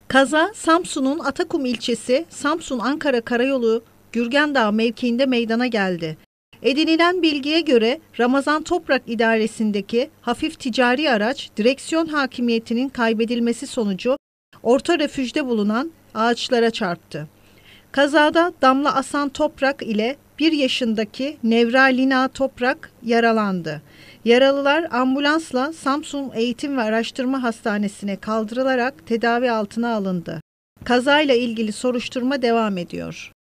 Kaza Samsun'un Atakum ilçesi Samsun-Ankara Karayolu Gürgendağ mevkiinde meydana geldi. Edinilen bilgiye göre Ramazan Toprak İdaresi'ndeki hafif ticari araç direksiyon hakimiyetinin kaybedilmesi sonucu orta refüjde bulunan ağaçlara çarptı. Kazada Damla Asan Toprak ile 1 yaşındaki Nevra Lina Toprak yaralandı. Yaralılar ambulansla Samsun Eğitim ve Araştırma Hastanesi'ne kaldırılarak tedavi altına alındı. Kazayla ilgili soruşturma devam ediyor.